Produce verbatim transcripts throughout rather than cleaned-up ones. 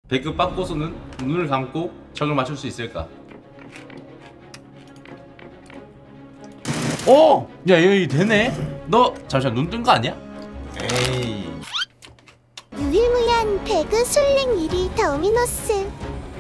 배그 빠꼬수는 눈을 감고 적을 맞출 수 있을까? 오! 야 여기 되네? 너 잠시만 눈 뜬 거 아니야? 에이. 유일무이한 배그 술랭 일 위 더미너스.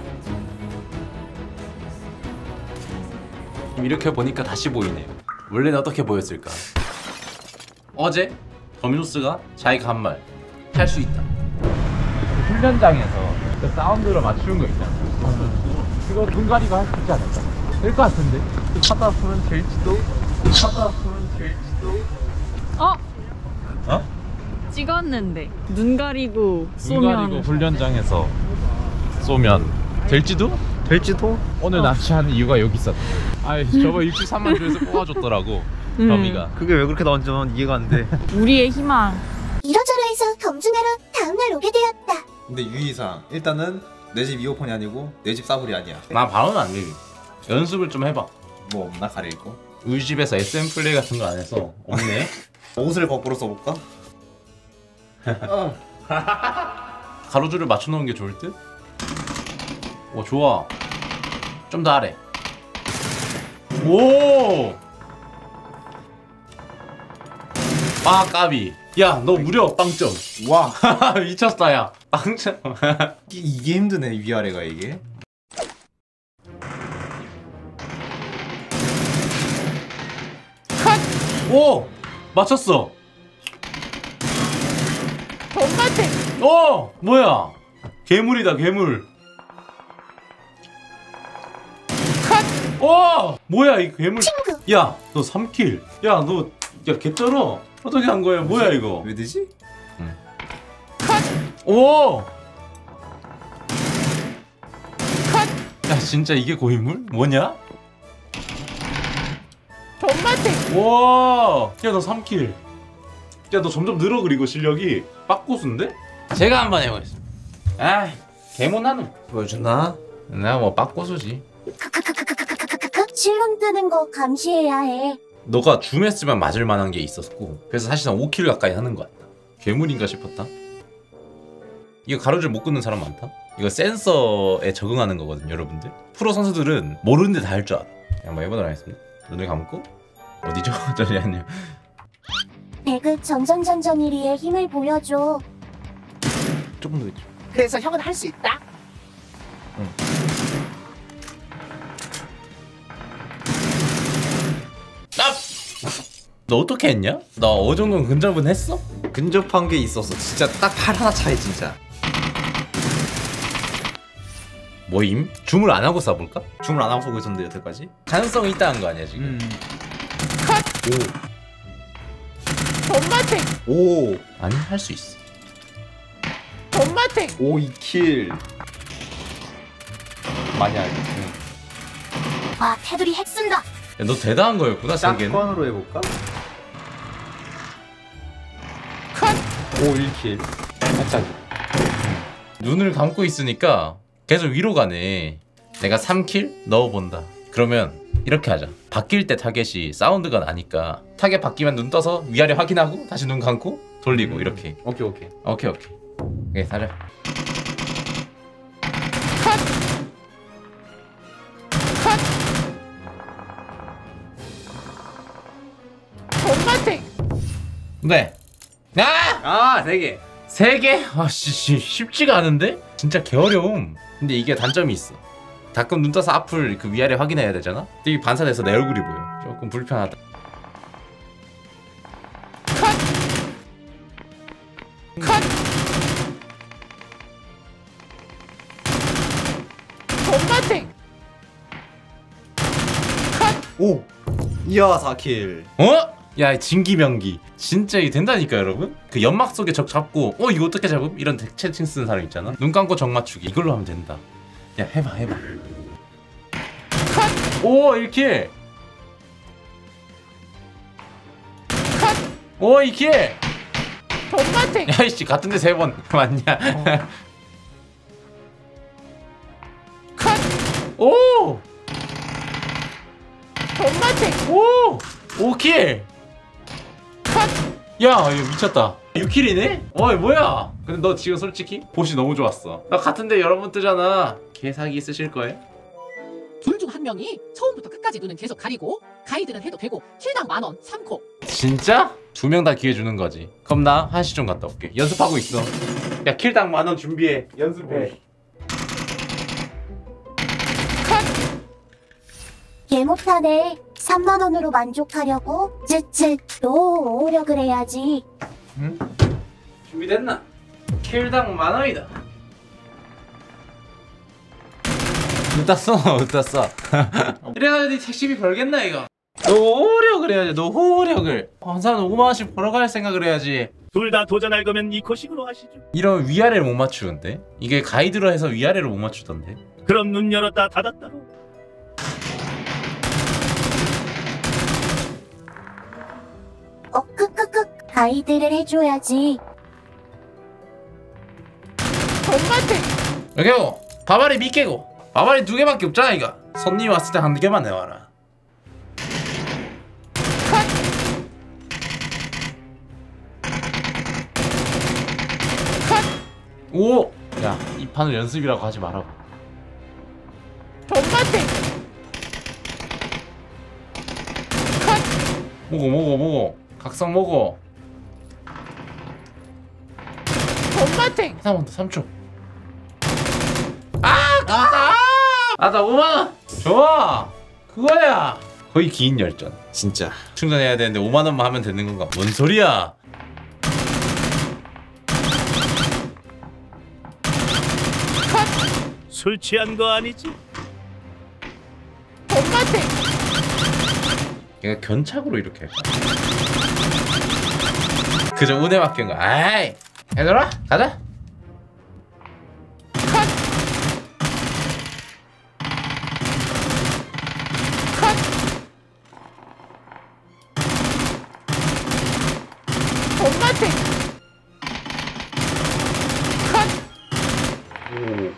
이렇게 보니까 다시 보이네요. 원래는 어떻게 보였을까? 어제 더미노스가 자기가 한 말 할 수 있다. 훈련장에서 그 사운드로 맞추는 거 있잖아. 그거 눈 가리고 할 수 있지 않을까? 될 것 같은데? 하다 보면 될지도? 하다 보면 될지도? 어? 어? 찍었는데 눈 가리고 눈 쏘면 가리고 훈련장에서 쏘면 될지도? 될지도? 오늘 어. 납치하는 이유가 여기 있었다. 아이 저거 육십삼만 조회수 뽑아줬더라고. 범이가. 그게 왜 그렇게 나온지 이해가 안 돼. 우리의 희망. 이러저러해서 검증하러 다음날 오게 되었다. 근데 유의사항 일단은 내 집 이어폰이 아니고 내 집 싸불이 아니야. 나 바로는 안 되지. 연습을 좀 해봐. 뭐 없나 가릴 거? 우리 집에서 에스엠 플레이 같은 거 안 해서 없네. 옷을 거꾸로 써볼까? 가로줄을 맞춰놓은 게 좋을 듯? 오 좋아. 좀 더 아래. 오! 아 까비. 야 너 무려 빵점. 와. 미쳤다 야. 빵점. 이게, 이게 힘드네 위아래가 이게. 오! 맞췄어. 엄마한테. 오! 뭐야? 괴물이다 괴물. 오! 뭐야 이 괴물. 친구. 야 너 삼 킬. 야 너 야 개쩔어. 어떻게 한 거야? 뭐야 이거? 왜 되지? 오! 야 진짜 이게 고인물? 뭐냐? 엄마한테. 와! 야 너 삼 킬. 야 너 점점 늘어 그리고 실력이 빡고수인데? 제가 한번 해보겠습니다. 아이 개못나는 보여주나? 내가 뭐 빡고수지. 크크크크크크크크크크 실론 뜨는 거 감시해야 해. 너가 줌했으면 맞을 만한 게 있었고 그래서 사실상 오 킬 가까이 하는 거 같다. 괴물인가 싶었다. 이거 가로줄 못 끊는 사람 많다? 이거 센서에 적응하는 거거든 여러분들. 프로 선수들은 모르는데 다 할 줄 알아. 한번 해보도록 하겠습니다. 눈을 감고 어디죠? 잠시만요. 배그 전전전전 일 위의 힘을 보여줘. 조금 더 있죠. 그래서 형은 할 수 있다. 아! 너 어떻게 했냐? 나 어느 정도는 근접은 했어? 근접한 게 있었어. 진짜 딱 팔 하나 차이 진짜. 뭐임? 줌을 안 하고 쏴볼까? 줌을 안 하고 쏘고 있었는데 여태까지. 가능성이 있다는 거 아니야 지금? 음. 엄마한테. 오. 아니 할 수 있어. 엄마한테. 오 이 킬. 많이 알지. 와 테두리 핵 쓴다. 야, 너 대단한 거였구나 세계는. 샷건으로 해볼까? 오 일 킬. 살짝. 눈을 감고 있으니까 계속 위로 가네. 내가 삼 킬 넣어본다. 그러면 이렇게 하자. 바뀔 때 타겟이 사운드가 나니까 타겟 바뀌면 눈 떠서 위아래 확인하고 다시 눈 감고 돌리고 음. 이렇게. 오케이 오케이. 오케이 오케이. 오케이 가자. 엄마한테. 네. 아! 아 세 개. 세 개? 아씨 쉽지가 않은데? 진짜 개어려움. 근데 이게 단점이 있어. 가끔 눈 떠서 앞을 그 위아래 확인해야 되잖아? 근데 이게 반사돼서 내 얼굴이 보여. 조금 불편하다. 엄마한테. 오. 이야 사 킬. 어? 야 진기명기. 진짜 이게 된다니까 여러분? 그 연막 속에 적 잡고 어 이거 어떻게 잡음? 이런 채팅 쓰는 사람 있잖아? 눈 감고 적 맞추기 이걸로 하면 된다. 야 해봐 해봐. 오 일 킬. 오 이 킬. 엄마한테. 야이씨 같은데 세 번 맞냐? 오! 엄마한테. 오! 오 킬! 야 이거 미쳤다. 육 킬이네? 어이 뭐야? 근데 너 지금 솔직히 보시 너무 좋았어. 나 같은데 여러 번 뜨잖아. 개사기 쓰실 거예요? 둘 중 한 명이 처음부터 끝까지 눈은 계속 가리고 가이드는 해도 되고 킬당 만원 삼 코. 진짜? 두 명 다 기회 주는 거지. 그럼 나 한시 좀 갔다 올게. 연습하고 있어. 야 킬당 만 원 준비해. 연습해. 개 못하네. 삼만 원으로 만족하려고? 쯧쯧. 너 오력을 해야지. 응? 준비됐나? 킬당 만 원이다. 어디다 써? 어디다 써? 이래가지고 네 택시비 벌겠나 이거? 너 호력을 해야지. 너 호력을. 한 사람 오만 원씩 벌어갈 생각을 해야지. 둘 다 도전할 거면 이코식으로 하시죠. 이런 위아래를 못 맞추는데? 이게 가이드로 해서 위아래를 못 맞추던데? 그럼 눈 열었다 닫았다로. 어, 크크크. 가이드를 해줘야지. 돈마탱. 여기고 바바리 미깨고 바바리 두 개밖에 없잖아 이거. 손님 왔을 때 한 개만 내와라. 오! 야, 이 판을 연습이라고 하지 말아봐. 돈마탱. 먹어 먹어 먹어. 각성 먹어. 돈마탱. 한 번 더 삼 초. 아! 아! 아, 나 오만 원! 좋아! 그거야! 거의 긴 열전. 진짜. 충전해야 되는데 오만 원만 하면 되는 건가? 뭔 소리야? 술 취한 거 아니지? 돈마탱. 얘가 견착으로 이렇게 할까? 그저 운에 맡긴 거야. 아이! 얘들아! 가자! 돈마탱. 오.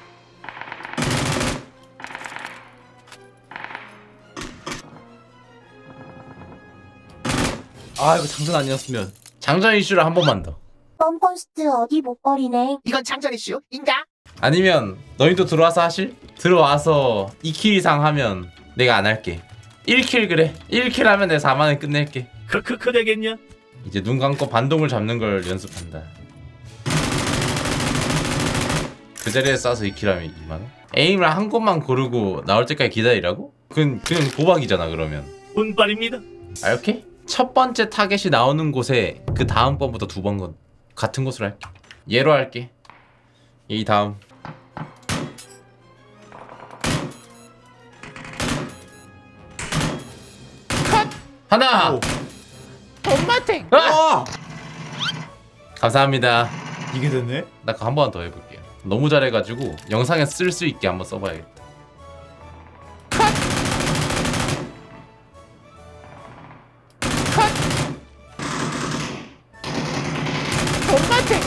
아 이거 장전 아니었으면. 장전 이슈를 한 번만 더. 뻔뻔스트 어디 못 버리네. 이건 장전 이슈인가? 아니면 너희도 들어와서 하실? 들어와서 이 킬 이상 하면 내가 안 할게. 일 킬 그래. 일 킬 하면 내가 사만 원 끝낼게. 크크크 되겠냐? 이제 눈 감고 반동을 잡는 걸 연습한다. 그 자리에 쏴서 이 킬 하면 이만 원? 에임을 한 곳만 고르고 나올 때까지 기다리라고? 그건 그냥 도박이잖아 그러면. 운빨입니다. 아 오케이? 첫 번째 타겟이 나오는 곳에 그 다음 번부터 두 번 건 같은 곳으로 할게. 얘로 할게. 이 다음. 하나. 돈마탱. 아! 감사합니다. 이게 됐네? 나 그거 한 번 더 해볼게요. 너무 잘해가지고 영상에 쓸 수 있게 한번 써봐야겠다. 돈마탱.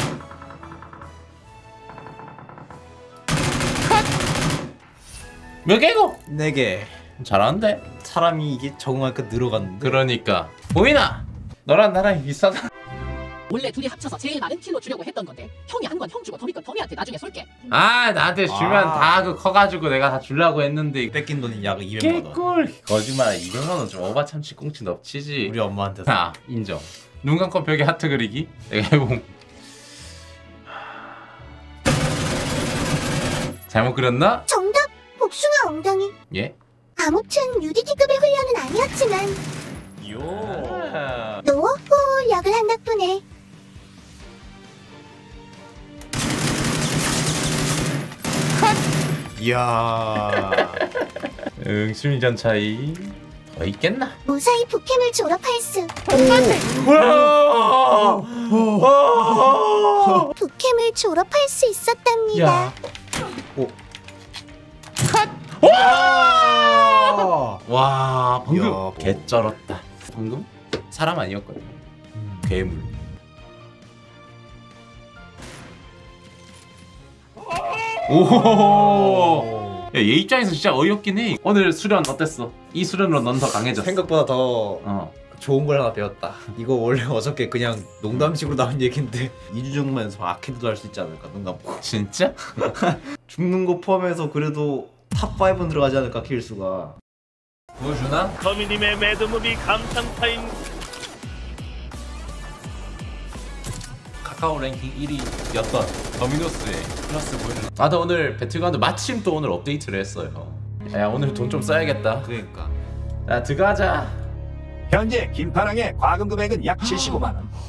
몇 개고? 네 개. 잘하는데? 사람이 이게 적응하니까 늘어갔는데. 그러니까 보이나? 너랑 나랑 비슷하다. 원래 둘이 합쳐서 제일 많은 킬로 주려고 했던 건데 형이 한 건 형 주고 더미 건 더미한테 나중에 쏠게. 아 나한테 주면 아. 다 그 커가지고 내가 다 주려고 했는데 뺏긴 돈이 약 이백만 원. 개꿀. 거짓말. 이백만 원 좀 어바 참치 꽁치 넙치지. 우리 엄마한테. 아 인정. 눈 감고 벽에 하트 그리기. 내가 해봄. 잘못 그렸나? 정답! 복숭아 엉덩이. 예? 아무튼 유디티급의 훈련은 아니었지만 요. 아. 노어호 역을 한 덕분에 이야. 응 심리전 차이 더 있겠나? 무사히 북캠을 졸업할 수. 돈마탱. 북캠을 졸업할 수 있었답니다. 야. 와. 와 방금 야, 뭐. 개쩔었다. 방금 사람 아니었거든. 괴물. 오. 야, 얘 입장에서 진짜 어이없긴 해. 오늘 수련 어땠어? 이 수련으로 넌 더 강해졌어. 생각보다 더 어. 좋은 걸 하나 배웠다. 이거 원래 어저께 그냥 농담식으로 나온 얘긴데 이 주 정도만 해서 아케이드도 할 수 있지 않을까 눈 감고. 진짜? 죽는 거 포함해서 그래도 탑 파이브는 들어가지 않을까 킬수가. 보여주나? 거미님의 매드무비 감상타임. 카카오 랭킹 일 위였던 더미노스의 클래스 보여주나? 아, 나 오늘 배틀그라운드 마침 또 오늘 업데이트를 했어요. 야, 오늘 돈 좀 써야겠다. 그러니까. 야, 들어가자. 현재 김파랑의 과금 금액은 약 칠십오만 원.